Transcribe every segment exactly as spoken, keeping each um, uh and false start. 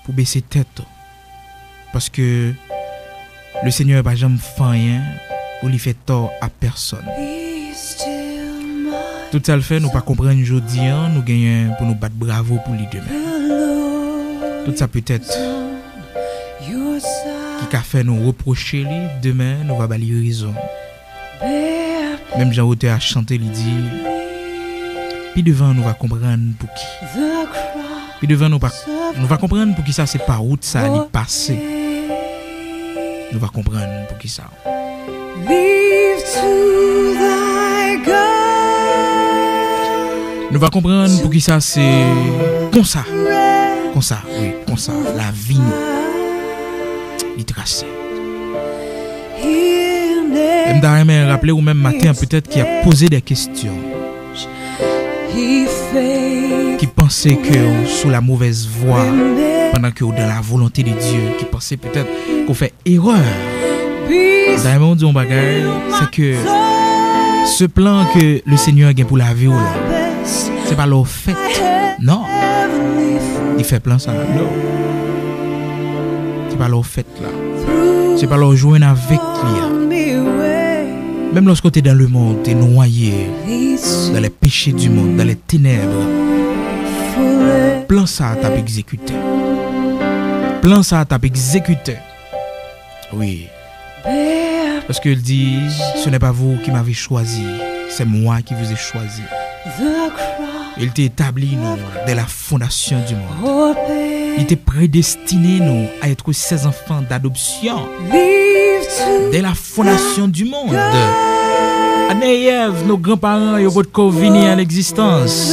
pour baisser tête. Parce que le Seigneur n'a jamais fait rien pour lui faire tort à personne. Tout ça le fait, nous pas comprendre aujourd'hui, nous gagnons pour nous battre bravo pour lui demain. Tout ça peut-être qui a fait nous reprocher lui, demain nous va balayer raison. Même Jean Auteur a chanté, il dit, puis devant nous va comprendre pour qui. Puis devant nous va, nous va comprendre pour qui ça c'est pas route ça allait passer. Nous va comprendre pour qui ça. Nous va comprendre pour qui ça c'est comme ça. Comme ça, oui, comme ça. La vie nous. Il trace. Et me rappeler ou même matin peut-être qui a posé des questions. Qui pensait que sous la mauvaise voie pendant que dans la volonté de Dieu, qui pensait peut-être qu'on fait erreur. D'ailleurs, on dit un bagage, c'est que ce plan que le Seigneur a pour la vie, c'est pas leur fait. Non. Il fait plan ça. Non. C'est pas leur fait là. C'est pas leur joindre avec lui. Même lorsque tu es dans le monde, tu es noyé dans les péchés du monde, dans les ténèbres. Plan ça t'a exécuté. Plan ça t'a exécuté. Oui. Parce qu'il dit, ce n'est pas vous qui m'avez choisi, c'est moi qui vous ai choisi. Il t'a établi nous dès la fondation du monde. Il t'a prédestiné nous à être ses enfants d'adoption dès la fondation du monde. Adam et Ève, nos grands-parents, ils ont venir à l'existence.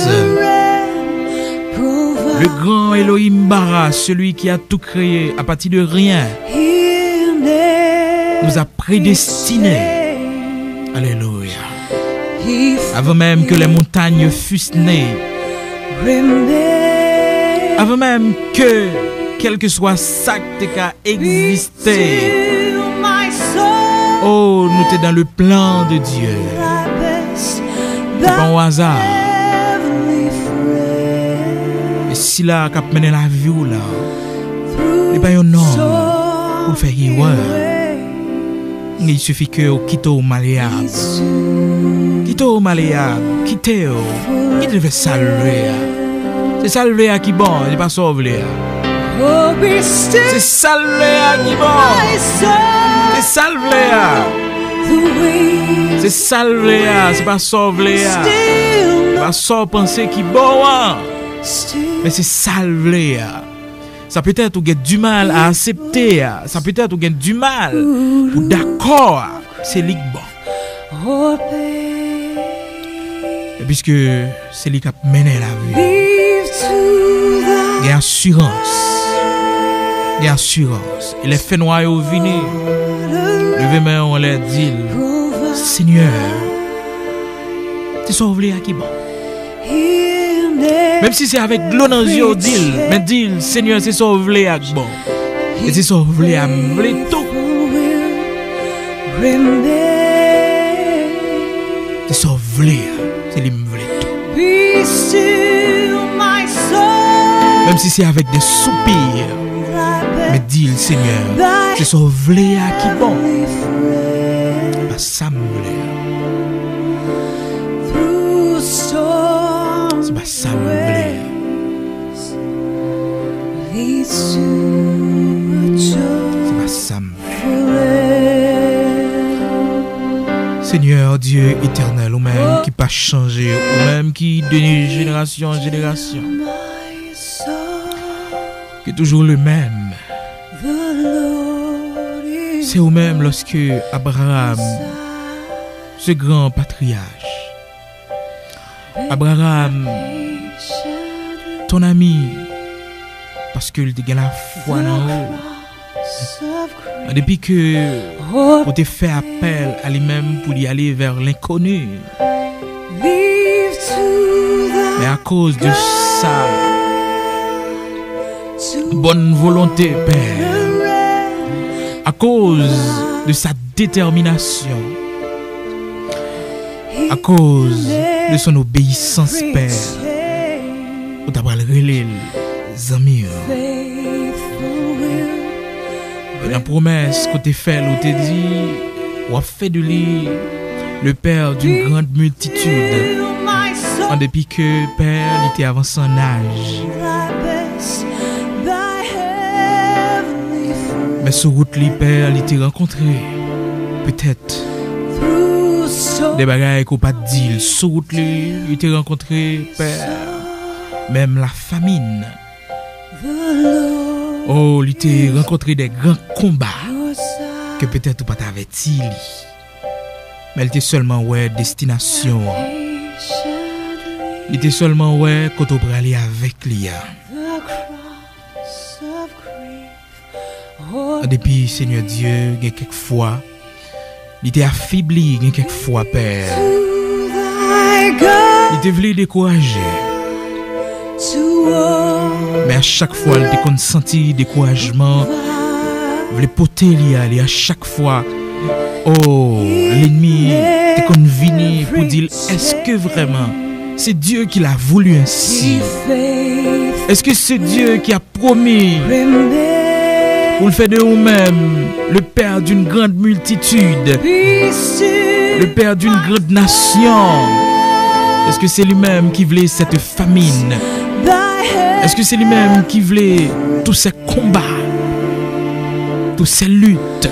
Le grand Elohim Bara, celui qui a tout créé à partir de rien, nous a prédestinés. Alléluia. Avant même que les montagnes fussent nées, avant même que quel que soit ça qui a existé, oh, nous sommes dans le plan de Dieu. C'est pas un hasard. Et si là, quand mené la vie là, il n'y a pas un homme pour faire erreur. Il suffit que vous quittez au malléable. Quittez au malléable. Quittez au. Qui devait saluer. C'est saluer qui bon, il n'est pas sauvé. C'est saluer qui bon. C'est saluer. C'est saluer, c'est pas sauver. C'est pas sauver penser qui bon. Mais c'est saluer. Ça peut être que vous avez du mal à accepter. Ça peut être que vous avez du mal ou d'accord. C'est lui bon. Et puisque c'est lui qui a mené la vie. Il y a assurance. Il y a assurance. Et les faits noirs au vini. Levez main, on leur dit, Seigneur, tu sauvé à qui bon. Même si c'est avec l'eau dans les yeux, dit, mais dit, Seigneur, c'est sauvé à qui bon. Et c'est sauvé à m'vler tout. C'est sauvé, c'est lui m'vler tout. Même si c'est avec des soupirs, mais dit, Seigneur, c'est sauvé à qui bon. Bah, ça m'vler. C'est pas ça m'vler. C'est pas ça m'vler. Seigneur Dieu éternel, ou même qui pas changé, ou même qui de génération en génération, qui est toujours le même. C'est ou même lorsque Abraham, ce grand patriarche, Abraham, ton ami, parce qu'il te gagne la foi en haut, depuis que pour te faire appel à lui-même pour y aller vers l'inconnu, mais à cause de sa bonne volonté, Père, à cause de sa détermination, à cause de son obéissance, Père, ou t'as pas le relais, amis, Et la promesse que tu fait, où tu dit, ou a fait de lui le père d'une grande multitude. En dépit que Père, il était avancé en âge. Mais sur route, le Père, il était rencontré. Peut-être des bagailles qu'on pas dit. Sur route, il était rencontré, Père. Même la famine. Oh, il était rencontré des grands combats que peut-être pas t'avais dit. Mais il était seulement ouais destination. Il était seulement ouais quand on peut aller avec lui. En dépit, Seigneur Dieu, il y a quelquefois, il était affaibli, il y a quelquefois, Père. Il était voulu décourager. Mais à chaque fois, il était consenti découragement. Il voulait porter lui à chaque fois. Oh, l'ennemi était convenu pour dire, est-ce que vraiment c'est Dieu qui l'a voulu ainsi? Est-ce que c'est Dieu qui a promis pour le faire de vous-même, le Père d'une grande multitude, le Père d'une grande nation? Est-ce que c'est lui-même qui voulait cette famine? Est-ce que c'est lui-même qui voulait tous ces combats, toutes ces luttes?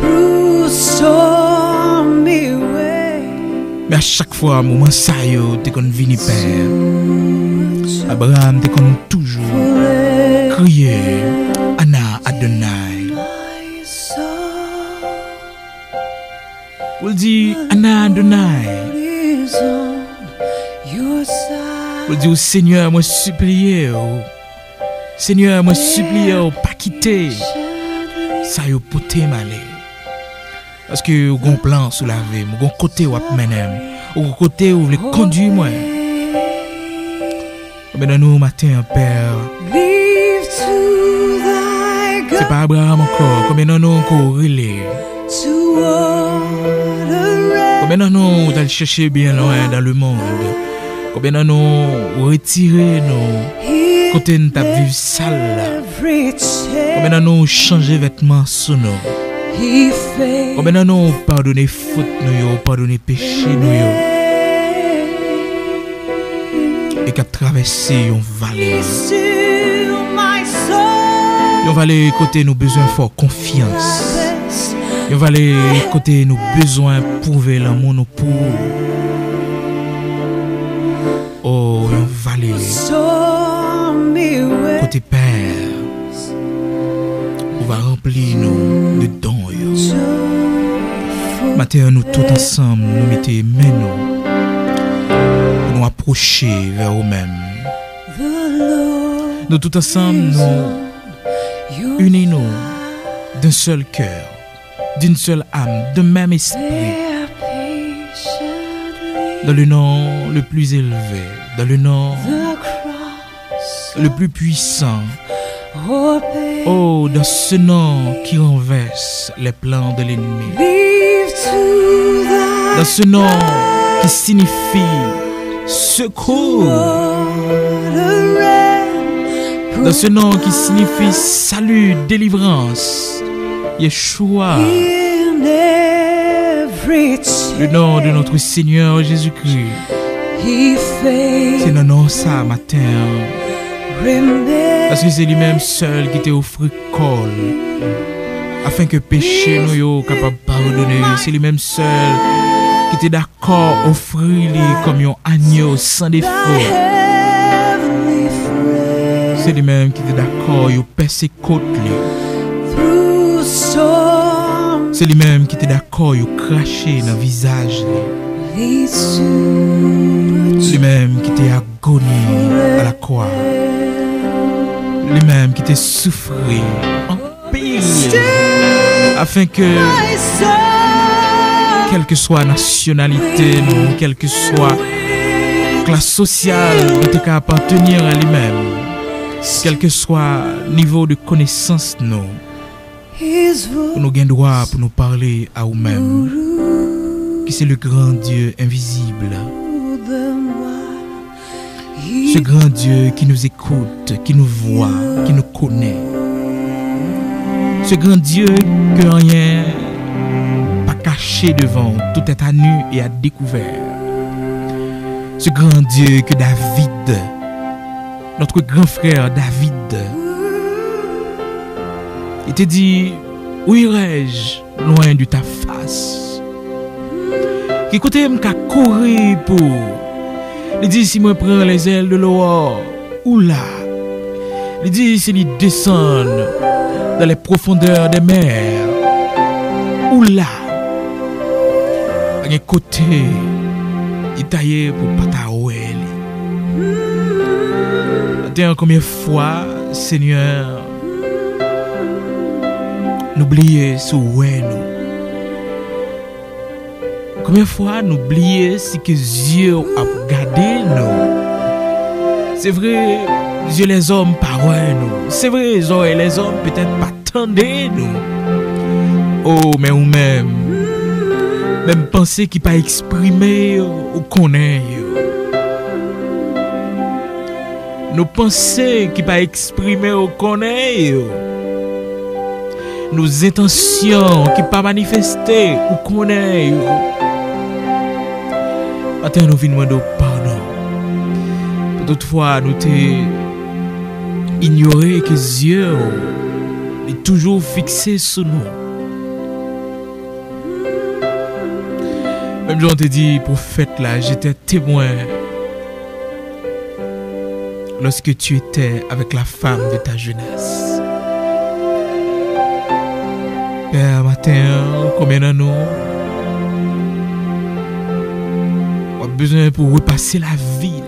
Mais à chaque fois, moment ça yo, t'es qu'on vini Père. Abraham, t'es qu'on toujours crier, Anna Adonai. Vous dit Anna Adonai. Vous dit Seigneur, moi supplier, Seigneur, moi supplier, pas quitter. Ça yo poté malé. Parce que vous avez un plan sous la vie, vous avez un côté où vous mener, vous avez un côté où vous voulez conduire moi. Mais nous matin, Père, c'est pas Abraham encore, comme nous encore relais. Comme nous allons chercher bien loin dans le monde. Comme nous retirer nos côtés de ta vie sale. Comme nous changer vêtements sous nous. Combien nous pardonner faute nous, pardonner péché nous, et qu'à traverser une vallée, une vallée côté nous besoin fort confiance, une vallée côté nous besoin prouver l'amour nous pour, oh une vallée côté Père, on va remplir nous de dons. Matin, nous tous ensemble, nous mettons main nous, nous approcher vers nous-mêmes. Nous tous ensemble, nous unissons d'un seul cœur, d'une seule âme, d'un même esprit. Dans le nom le plus élevé, dans le nom le plus puissant. Oh, dans ce nom qui renverse les plans de l'ennemi. Dans ce nom qui signifie secours. Dans ce nom qui signifie salut, délivrance. Yeshua. Le nom de notre Seigneur Jésus-Christ. C'est le nom ça matin. Parce que c'est lui-même seul qui t'a offert col afin que péché nous yo capable pardonner. C'est lui-même seul qui était d'accord offrir lui comme un agneau sans défaut. C'est lui-même qui était d'accord yo percer côte lui. C'est lui-même qui était d'accord yo cracher dans visage lui. C'est lui-même qui était agonie à la croix. Lui-même qui t'a souffert en pile afin que quelle que soit nationalité, nous, quelle que soit classe sociale, nous t'es qu'à appartenir à lui-même, quel que soit niveau de connaissance, nous, pour nous gagner droit pour nous parler à nous-mêmes, qui c'est le grand Dieu invisible. Ce grand Dieu qui nous écoute, qui nous voit, qui nous connaît. Ce grand Dieu que rien pas caché devant, tout est à nu et à découvert. Ce grand Dieu que David, notre grand frère David, il te dit, où irai-je loin de ta face? Qui côté m'ka courir pour? Il dit, si moi prends les ailes de l'aurore, ou là? Il dit, si il descend dans les profondeurs des mers, ou là? À un côté, il taillé pour pas t'aouer. Attends, combien de fois, Seigneur, n'oubliez ce ouais nous. Combien de fois n'oubliez si que Dieu a regardé nous. C'est vrai, Dieu les hommes par ouais nous. C'est vrai, les les hommes peut-être pas tendez nous. Oh, mais ou même, même penser qu'il pas exprimé ou connaît. Nos pensées qui pas exprimées ou connaît. Nos intentions qui pas manifestées ou connaît. Attends, nous venons de pardon. Toutefois, nous t'ai ignoré que Dieu est toujours fixé sur nous. Même Jean te dit, prophète là, j'étais témoin lorsque tu étais avec la femme de ta jeunesse. Père, matin, combien de nous on a besoin pour repasser la ville?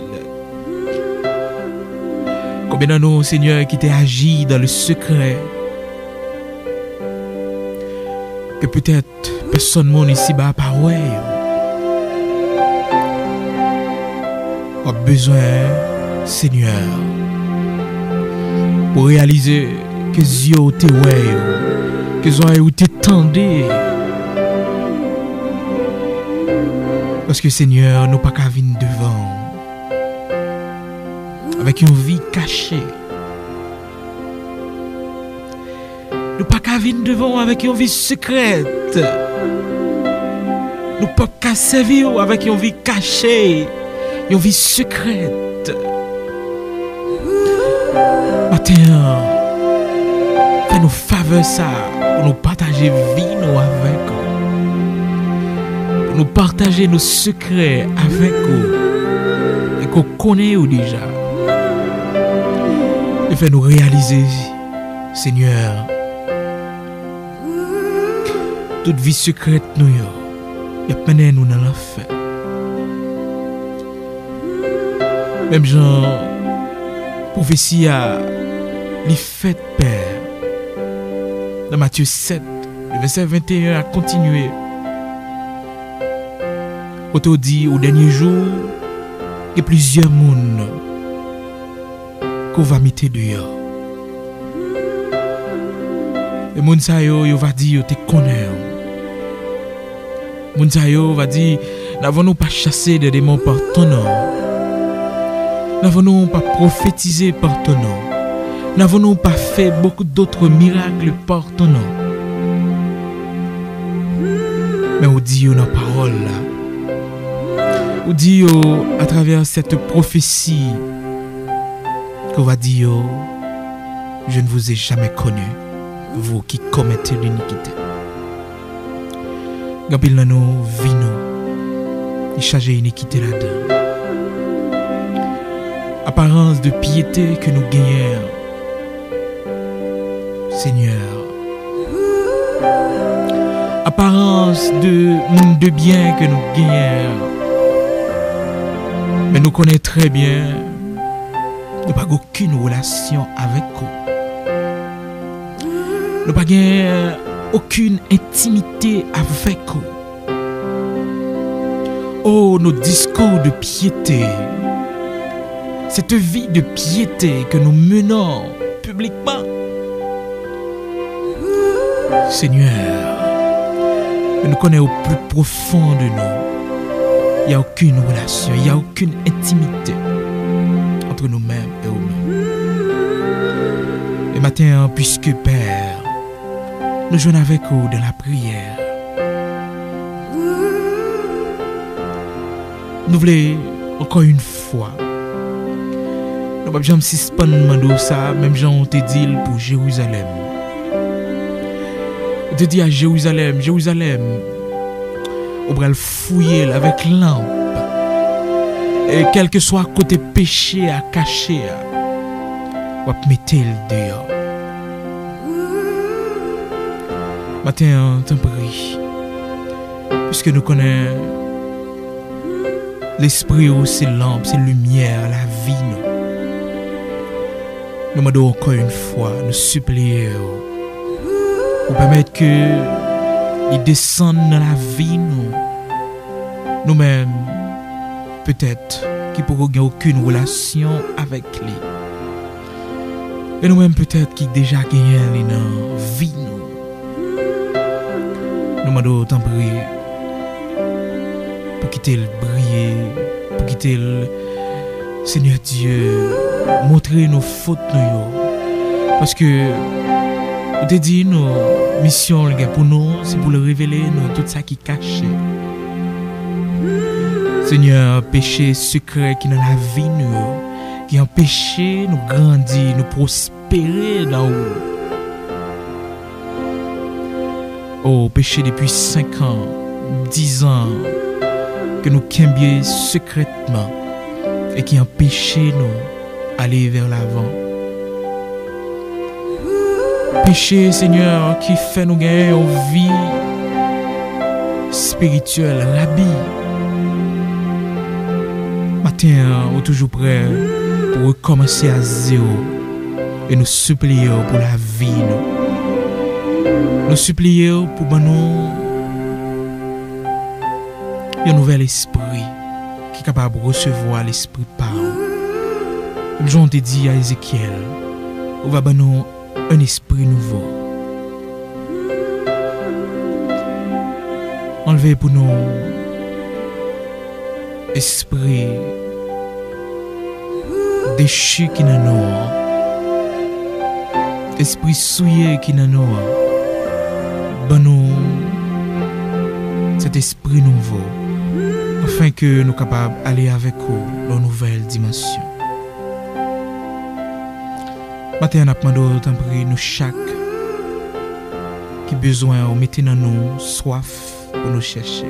Combien de nous, Seigneur, qui t'a agi dans le secret? Que peut-être personne ne ici bas par ouais. On a besoin, Seigneur, pour réaliser que Dieu t'es ouais, que Dieu t'es tendé. Parce que Seigneur, nous pas qu'à venir devant avec une vie cachée. Nous pas qu'à venir devant avec une vie secrète. Nous pas qu'à servir avec une vie cachée, une vie secrète. Matin, fais-nous faveur ça pour nous partager vie nous avec vous. Pour nous partager nos secrets avec vous. Et qu'on connaît ou déjà. Et fais-nous réaliser, Seigneur, toute vie secrète nous y a mené nous dans l'enfer. Même Jean, prophétie a les fêtes Père. Dans Matthieu sept, le verset vingt et un a continué. Auto dit au dernier jour, il y a plusieurs mondes qu'on va mettre dehors. Et moun sa yo, yo va dire, yo te connaît. Moun sa yo va dire, n'avons-nous pas chassé des démons par ton nom? N'avons-nous pas prophétisé par ton nom? N'avons-nous pas fait beaucoup d'autres miracles par ton nom? Mais on dit dans la parole là, on dit à travers cette prophétie qu'on va dire, je ne vous ai jamais connu, vous qui commettez l'iniquité. Gapil nan nous vie nous, il charge iniquité là-dedans. Apparence de piété que nous gagnons, Seigneur. Apparence de monde de bien que nous gagnons. Mais nous connaissons très bien, nous n'avons pas aucune relation avec vous. Nous n'avons pas aucune intimité avec vous. Oh, nos discours de piété, cette vie de piété que nous menons publiquement. Seigneur, nous connaissons au plus profond de nous. Il n'y a aucune relation, il n'y a aucune intimité entre nous-mêmes et vous-mêmes. Et matin, puisque Père, nous joignons avec vous dans la prière. Nous voulons encore une fois. Nous ne pouvons pas suspendre ça, même Jean on te dit pour Jérusalem. On te dit à Jérusalem, Jérusalem, on va le fouiller avec lampe. Et quel que soit côté péché à cacher, on va mettre le dehors. Matin, t'en prie, puisque nous connaissons l'esprit, c'est lampe, c'est lumière, la vie. Nous demandons encore une fois, nous supplions pour permettre que ils descendent dans la vie, nous. Nous-mêmes, peut-être, qui pourront gagner aucune relation avec lui. Et nous-mêmes, peut-être, qui déjà gagnent dans la vie, nous. Nous demandons tant pis pour quitter le briller, pour quitter le Seigneur Dieu, montrer nos fautes, nous. Parce que, on te dit, nos missions pour nous, c'est pour le révéler, nous, tout ça qui est caché. Seigneur, péché secret qui est dans la vie, nous, qui empêche nous grandir, nous prospérer dans haut. Oh, péché depuis cinq ans, dix ans, que nous quimbions secrètement et qui empêche nous d'aller vers l'avant. Péché, Seigneur, qui fait nous gagner une vie spirituelle, rabbi. Matin, on est toujours prêt pour recommencer à zéro et nous supplions pour la vie. Nous, nous supplions pour nous un nouvel esprit qui est capable de recevoir l'esprit de parole. Comme Jean te dit à Ézéchiel, on va nous un esprit nouveau. Enlever pour nous esprit déchu qui n'a nous, esprit souillé qui n'a nous, ben nous cet esprit nouveau, afin que nous capables d'aller avec vous dans une nouvelle dimension. Maintenant, nous demandons tant pis nous chaque qui besoin de mettre dans nous soif pour nous chercher.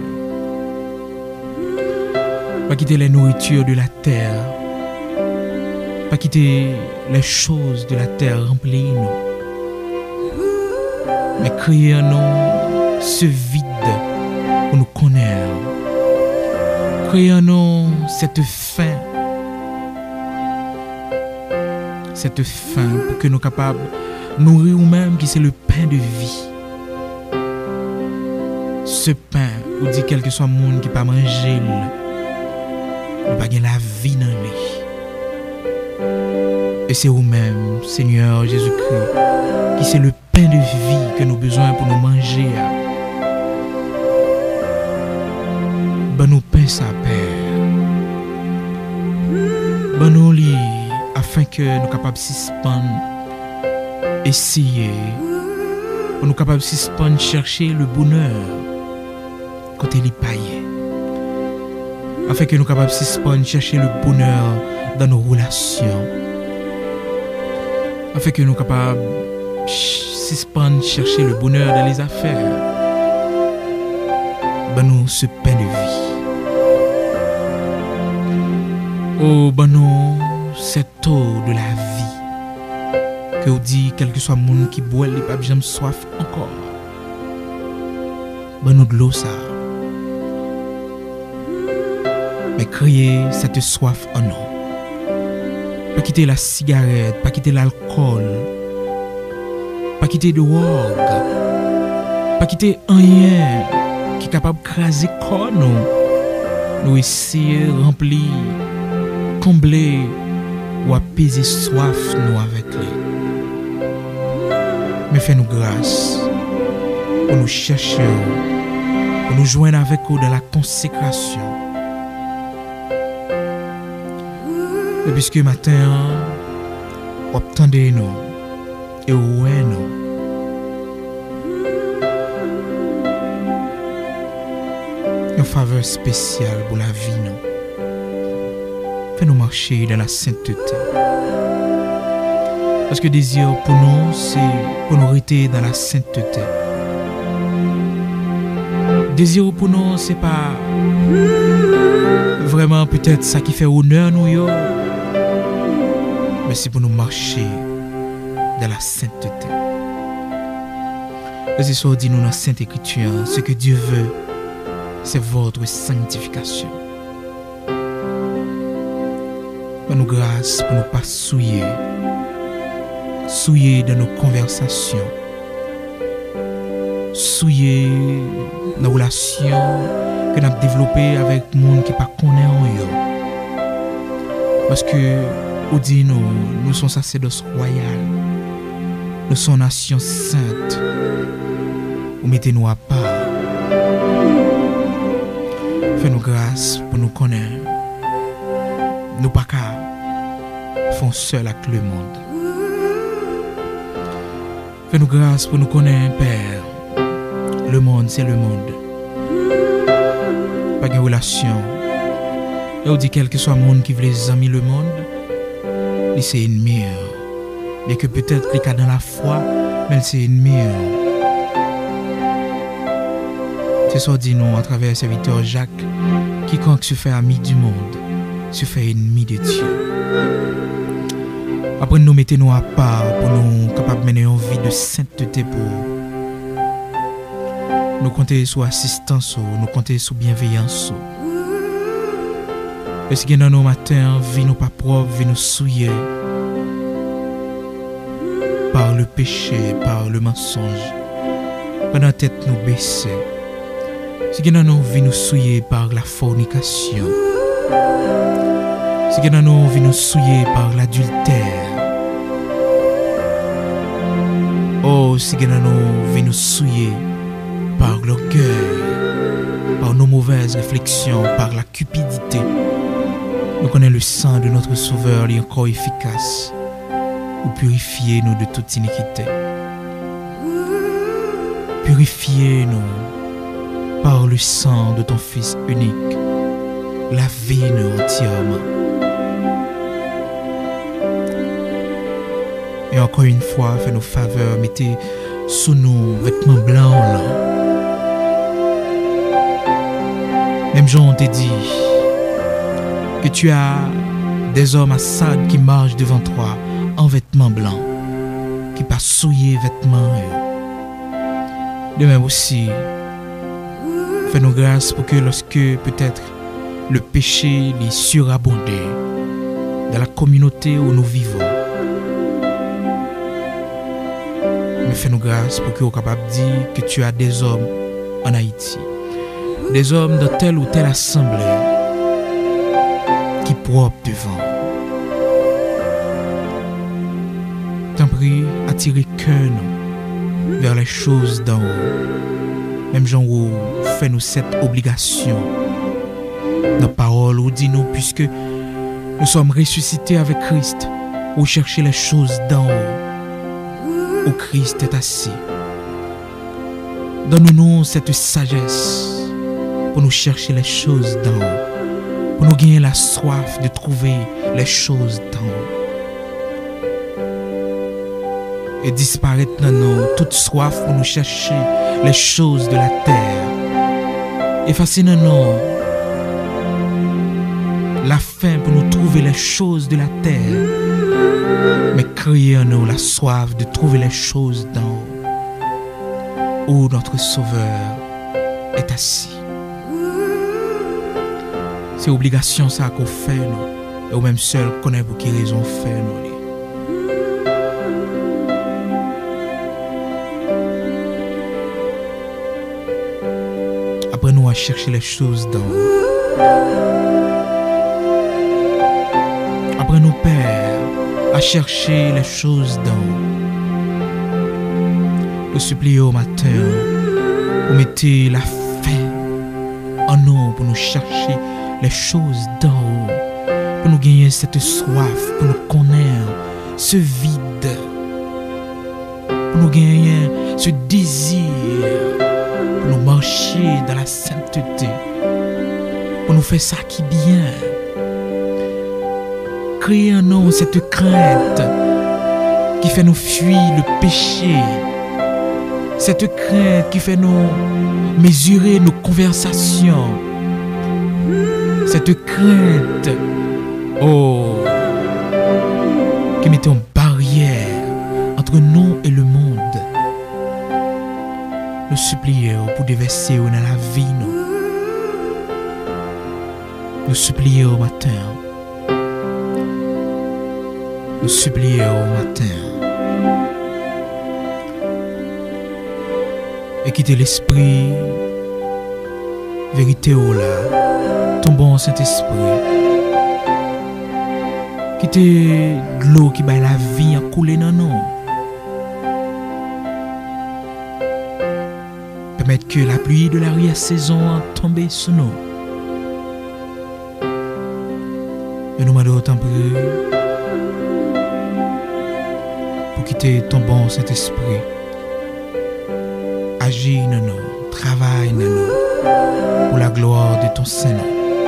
Pas quitter les nourritures de la terre, pas quitter les choses de la terre remplies nous, mais créer en nous ce vide pour nous connaître, créer en nous cette faim, cette faim pour que nous soyons capables de nourrir nous-mêmes qui c'est le pain de vie. Ce pain, ou dit quel que soit le monde qui ne peut pas manger, il pas la vie dans lui. Et c'est vous-même, Seigneur Jésus-Christ, qui c'est le pain de vie que nous avons besoin pour nous manger. Ben nous pain sa Père. Ben nous lit afin que nous soyons capables de suspendre, essayer, pour nous capables de suspendre, chercher le bonheur côté les païens. Afin que nous soyons capables de suspendre, chercher le bonheur dans nos relations. Afin que nous soyons capables de suspendre, chercher le bonheur dans les affaires. Ben nous ce pain de vie. Oh, ben nous cette eau de la vie. Que vous dit, quel que soit le monde qui boit, il n'a pas jamais soif encore. Ben nous de l'eau ça. Mais créer cette soif en nous. Pas quitter la cigarette, pas quitter l'alcool, pas quitter le drogue, pas quitter rien qui est capable de craser corps nous. Nous essayer de remplir, combler ou apaiser soif nous avec lui. Mais fais-nous grâce pour nous chercher, pour nous joindre avec vous dans la consécration. Et puisque matin, vous attendez nous et vous nous, faveur spéciale pour la vie, nous. Fais-nous marcher dans la sainteté. Parce que désir pour nous, c'est pour nous rester dans la sainteté. Désir pour nous, c'est pas vraiment peut-être ça qui fait honneur nous, yo, mais c'est pour nous marcher dans la sainteté. Et c'est ça dit nous dans la Sainte Écriture, ce que Dieu veut, c'est votre sanctification. Fais-nous grâce pour ne pas souiller, souiller dans nos conversations, souiller dans nos relations que nous avons développées avec les gens qui ne connaissent pas. Parce que, on dit nous, nous sommes sacerdoce royal, nous sommes nation sainte, vous mettez-nous à part. Fais-nous grâce pour nous connaître. Nous pas qu'à faire seul avec le monde. Fais-nous grâce pour nous connaître, Père. Le monde, c'est le monde. Pas de relation. Et on dit quel que soit le monde qui veut les amis le monde, c'est ennemi. Bien que peut-être qu'il est dans la foi, mais c'est ennemi. C'est ça dit nous à travers le serviteur Jacques, quiconque se fait ami du monde, se fait ennemi de Dieu. Après nous mettons-nous à part pour nous capables de mener une vie de sainteté pour nous compter sur assistance, nous compter sur bienveillance. Parce que dans nos matins, vie nous pas propre, vie nous souillée par le péché, par le mensonge. Pendant tête nous baisser. C'est que dans nos vies nous souillée par la fornication. C'est que dans nos vies nous souillée par l'adultère. Oh, c'est que dans nos vies nous souillée par l'orgueil, par nos mauvaises réflexions, par la cupidité. Nous connaissons le sang de notre Sauveur, il est encore efficace pour purifier nous de toute iniquité. Purifiez-nous par le sang de ton Fils unique. Lavez-nous entièrement. Et encore une fois, fais-nous faveur, mettez sous nous vêtements blancs là. Même Jean t'a dit que tu as des hommes à Sade qui marchent devant toi en vêtements blancs, qui pas souillés vêtements. De même aussi, fais-nous grâce pour que lorsque peut-être le péché est surabondé dans la communauté où nous vivons, mais fais-nous grâce pour que nous soyons capables de dire que tu as des hommes en Haïti, des hommes dans telle ou telle assemblée qui propre devant. T'en prie, attirez cœur nous vers les choses d'en haut. Même Jean où fait nous cette obligation. Nos paroles ou dit nous puisque nous sommes ressuscités avec Christ, ou chercher les choses d'en haut, où Christ est assis. Donne-nous cette sagesse pour nous chercher les choses d'en haut, pour nous gagner la soif de trouver les choses d'en haut. Et disparaître dans nous toute soif pour nous chercher les choses de la terre. Effacer dans nous la faim pour nous trouver les choses de la terre, mais créer en nous la soif de trouver les choses d'en haut, où notre Sauveur est assis. C'est obligation ça qu'on fait nous, et au même seul connaît pour qui raison fait nous. Apprenons à chercher les choses d'en haut. Apprenons, Père, à chercher les choses d'en haut. Nous supplions au matin, pour mettre la faim en nous, pour nous chercher les choses d'en haut, pour nous gagner cette soif, pour nous connaître ce vide, pour nous gagner ce désir, pour nous marcher dans la sainteté, nous faire ça qui bien. Créer en nous cette crainte qui fait nous fuir le péché. Cette crainte qui fait nous mesurer nos conversations. Cette crainte, oh, qui mettait en barrière entre nous et le monde. Nous supplions pour déverser dans la vie. Nous, nous supplions au matin. Nous supplions au matin. Et quitter l'esprit, vérité au là, ton bon Saint-Esprit. Quitter l'eau qui bat la vie à couler dans nous. Permettre que la pluie de l'arrière-saison tombe sur nous. Et nous demandons autant pour quitter ton bon Saint-Esprit. Agis dans nous, travaille dans nous, pour la gloire de ton Saint-Nom.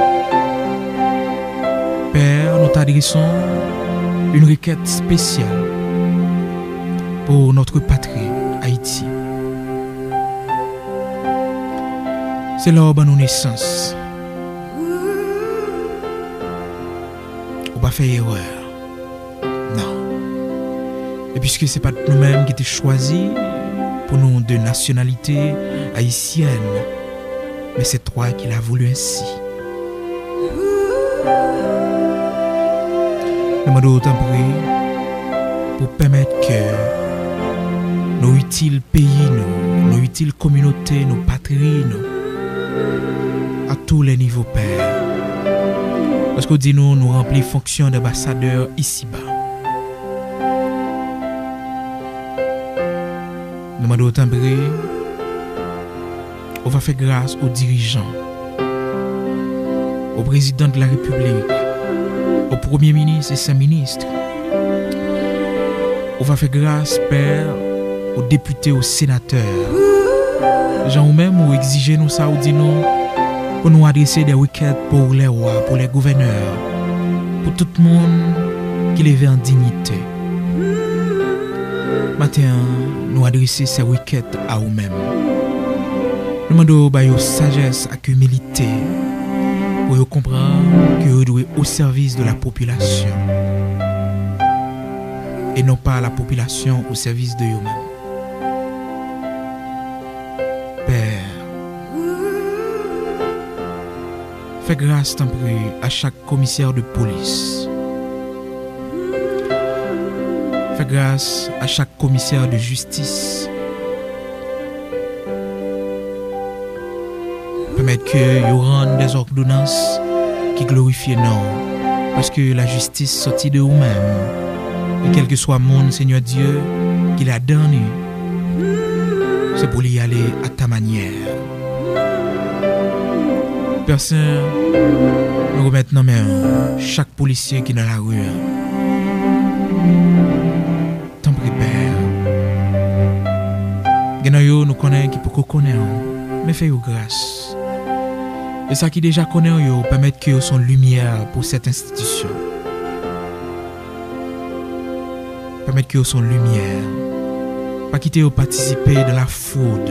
Père, nous t'adressons une requête spéciale pour notre patrie, Haïti. C'est là où nous naissance. On va faire erreur. Non. Et puisque ce n'est pas nous-mêmes qui t'ai choisi pour nous de nationalité haïtienne, mais c'est toi qui l'as voulu ainsi. Nous demandons autant pour permettre que nos utiles pays, nos, nos utiles communautés, nos patries, nos, à tous les niveaux, Père. Parce que dit nous, nous remplis fonction d'ambassadeur ici-bas. Nous demandons autant on va faire grâce aux dirigeants, au président de la République, au premier ministre et ses ministres. On va faire grâce, Père, aux députés, aux sénateurs. Gens ou même ou exiger nous ça ou dit nous pour nous adresser des requêtes pour les rois, pour les gouverneurs, pour tout le monde qui les en dignité. Maintenant, nous adresser ces requêtes à nous-mêmes. Nous demandons bah, sagesse et humilité pour comprendre que nous devons au service de la population et non pas la population au service de eux-mêmes. Fais grâce à chaque commissaire de police. Fais grâce à chaque commissaire de justice. Permettre que vous rendent des ordonnances qui glorifient nous. Parce que la justice sortit de vous-même. Et quel que soit mon Seigneur Dieu qui l'a donné, c'est pour y aller à ta manière. Père Saint, nous remettons nos mains chaque policier qui est dans la rue. T'en prie, Père. Genayo nous connaît qui peut qu'on connaît, mais fais-nous grâce. Et ça qui déjà connaît, permettre que son lumière pour cette institution. Permettre que son lumière. Pas quitter au participer de la fraude.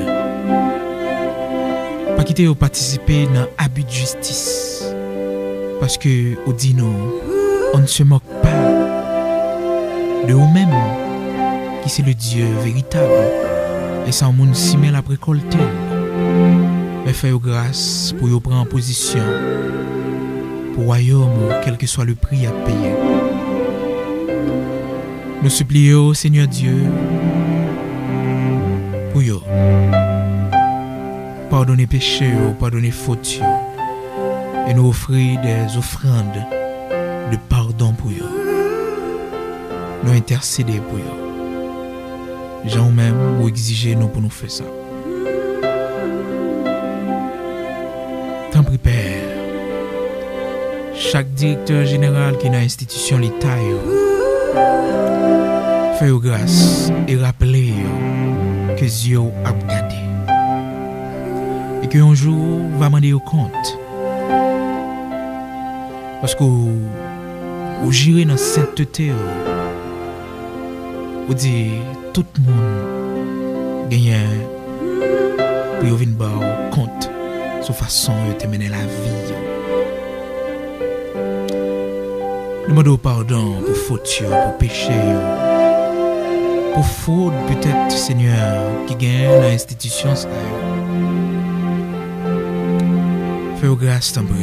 Pas quitter ou participer dans l'abus de justice. Parce que, au dit nous, on ne se moque pas de nous-mêmes, qui c'est le Dieu véritable. Et sans monde s'y met la récolter. Mais faites grâce pour y prendre position pour le royaume, quel que soit le prix à payer. Nous supplions, Seigneur Dieu, pour yo. Pardonnez péché, pardonnez faute, et nous offrir des offrandes de pardon pour eux. Nous intercéder pour eux. Gens même ou exiger nous pour nous faire ça. Tant pis, Père. Chaque directeur général qui est dans l'institution l'État, fait grâce et rappelez que Dieu a gardé. Et qu'un jour va demander au compte. Parce que vous gérez dans la sainteté. Vous dites tout le monde gagne pour vous venir au compte sur façon de mener la vie. Demandez pardon pour faute, pour péché, pour faute peut-être Seigneur qui gagne dans l'institution. Fais-vous grâce tant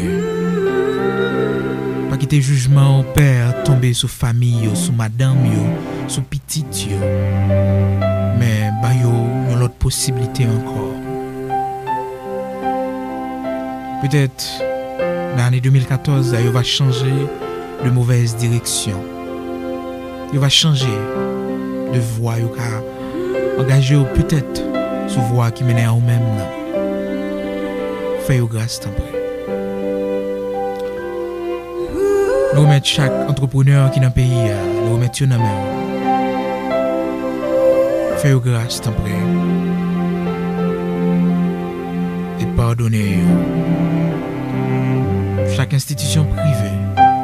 pas quitter jugement au père tomber sur famille, sur madame, sur petite, mais bah yo une autre possibilité encore. Peut-être dans l'année deux mille quatorze, il va changer de mauvaise direction. Il va changer de voie, il va engager peut-être sur voie qui mène à vous-même. Fais-vous grâce tant pis. Nous remettons chaque entrepreneur qui est dans le pays, nous remettons dans la main. Fais-vous grâce tant pis. Et pardonnez. Chaque institution privée,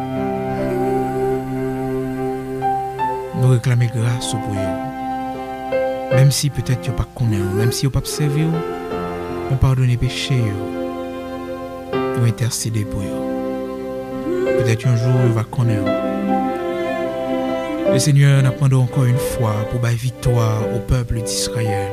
nous réclamons grâce pour eux. Même si peut-être vous pas connaître, même si vous pas servir, nous pardonnez péché, nous intercéder pour eux. Peut-être un jour il va connaître. Le Seigneur nous appelle encore une fois pour donner victoire au peuple d'Israël.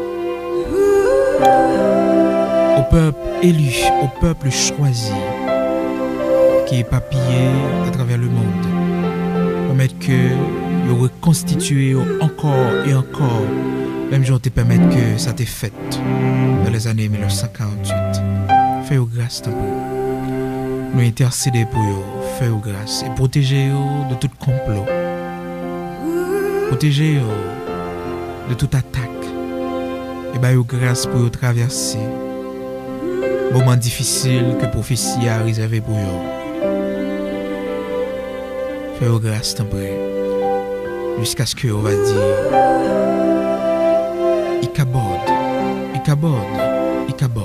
Au peuple élu, au peuple choisi, qui est papillé à travers le monde. Permettre que vous reconstituez encore et encore, même si te permettre que ça t'est fait dans les années mille neuf cent quarante-huit. Fais-vous grâce tant pour nous intercéder pour vous, fais-vous grâce et protégez-vous de tout complot. Protégez-vous de toute attaque. Et baillez-vous grâce pour vous traverser. Moment difficile que prophétie a réservé pour vous. Fais-vous grâce tant pour jusqu'à ce que vous va dire Ikabod, Ikabod, Ikabod.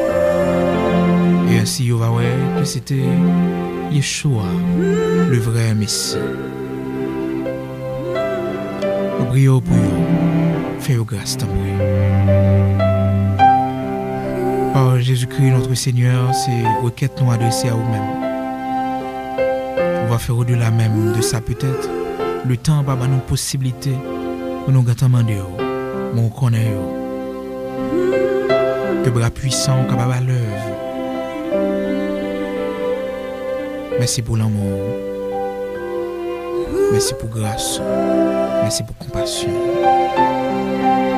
Et ainsi vous va voir que c'était Yeshua, le vrai Messie. Nous prions pour vous. Fais-vous grâce tant pour par Jésus-Christ notre Seigneur, c'est requête nous adressée à vous-même. On va faire au-delà même de ça peut-être. Le temps va nous possibilité pour nous demander, mon connaît, que bras puissants capable à l'œuvre. Merci pour l'amour. Merci pour grâce. Merci pour compassion.